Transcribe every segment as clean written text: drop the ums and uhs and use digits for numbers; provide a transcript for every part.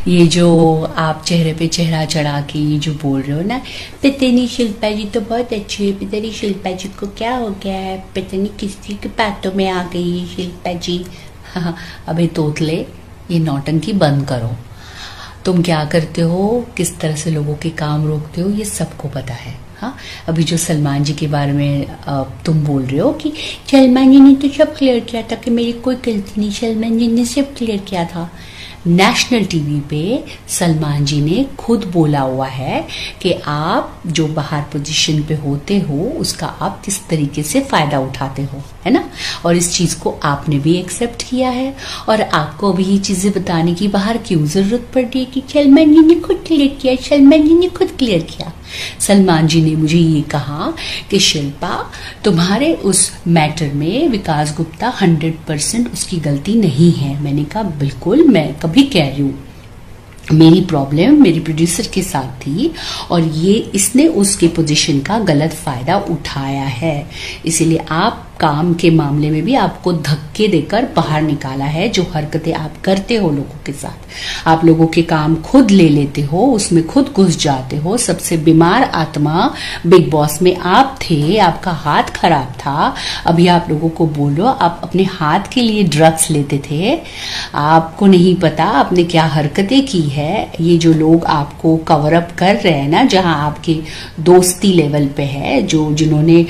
ये जो आप चेहरे पे चेहरा चढ़ा के ये जो बोल रहे हो ना, पता नहीं शिल्पा जी तो बहुत अच्छी है, पता नहीं शिल्पा जी को क्या हो गया है, पता नहीं किसी के बातों में आ गई है शिल्पा जी। हाँ, अबे तोतले, ये नौटंकी बंद करो। तुम क्या करते हो, किस तरह से लोगों के काम रोकते हो, ये सबको पता है। हाँ, अभी जो सलमान जी के बारे में तुम बोल रहे हो कि सलमान जी ने तो सब क्लियर किया था कि मेरी कोई गलती नहीं, सलमान जी ने सब क्लियर किया था। नेशनल टीवी पे सलमान जी ने खुद बोला हुआ है कि आप जो बाहर पोजीशन पे होते हो उसका आप किस तरीके से फायदा उठाते हो, है ना। और इस चीज को आपने भी एक्सेप्ट किया है, और आपको अभी ये चीजें बताने की बाहर क्यों जरूरत पड़ रही है कि सलमान जी ने खुद क्लियर किया, सलमान जी ने खुद क्लियर किया। सलमान जी ने मुझे ये कहा कि शिल्पा, तुम्हारे उस मैटर में विकास गुप्ता 100% उसकी गलती नहीं है। मैंने कहा बिल्कुल, मैं कभी कह रही हूँ मेरी प्रॉब्लम मेरी प्रोड्यूसर के साथ थी, और ये इसने उसके पोजीशन का गलत फायदा उठाया है, इसीलिए आप काम के मामले में भी आपको धक्के देकर बाहर निकाला है। जो हरकतें आप करते हो लोगों के साथ, आप लोगों के काम खुद ले लेते हो, उसमें खुद घुस जाते हो। सबसे बीमार आत्मा बिग बॉस में आप थे, आपका हाथ खराब था। अभी आप लोगों को बोलो, आप अपने हाथ के लिए ड्रग्स लेते थे, आपको नहीं पता आपने क्या हरकतें की है। ये जो लोग आपको कवर अप कर रहे हैं ना, जहां आपके दोस्ती लेवल पे है, जो जिन्होंने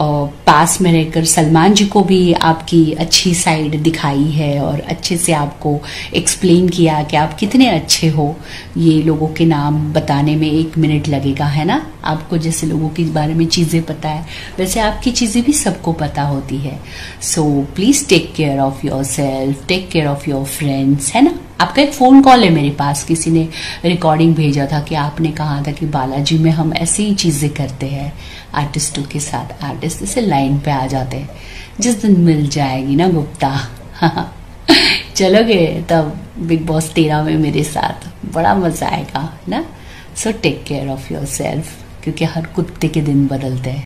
पास में रहकर सलमान जी को भी आपकी अच्छी साइड दिखाई है और अच्छे से आपको एक्सप्लेन किया कि आप कितने अच्छे हो, ये लोगों के नाम बताने में 1 मिनट लगेगा, है ना। आपको जैसे लोगों के बारे में चीजें पता है, वैसे आपकी चीजें भी सबको पता होती है। So please take care of yourself, take care of your friends, है ना। आपका एक फोन कॉल है मेरे पास, किसी ने रिकॉर्डिंग भेजा था कि आपने कहा था कि बालाजी में हम ऐसी ही चीजें करते हैं आर्टिस्टों के साथ, आर्टिस्ट ऐसे लाइन पे आ जाते हैं। जिस दिन मिल जाएगी ना गुप्ता, चलोगे तब बिग बॉस 13 में मेरे साथ, बड़ा मजा आएगा ना। So take care of yourself, क्योंकि हर कुत्ते के दिन बदलते हैं।